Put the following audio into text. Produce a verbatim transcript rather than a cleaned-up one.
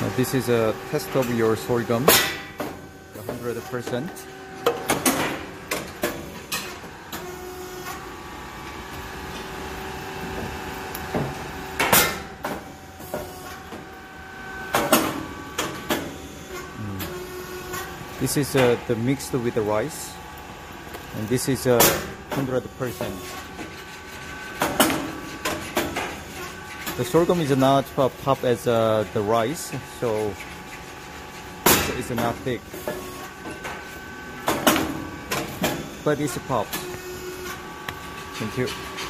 Now this is a test of your sorghum, one hundred percent. This is uh, the mixed with the rice, and this is uh, one hundred percent. The sorghum is not uh, pop as uh, the rice, so it's, it's not thick, but it's popped. Thank you.